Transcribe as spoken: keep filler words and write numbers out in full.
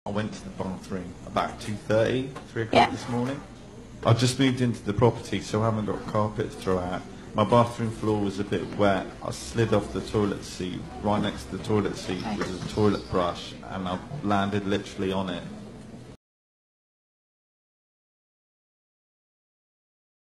I went to the bathroom about two thirty, three o'clock Yeah. this morning. I just moved into the property, so I haven't got carpet to throw out. My bathroom floor was a bit wet. I slid off the toilet seat. Right next to the toilet seat Okay. was a toilet brush, and I landed literally on it.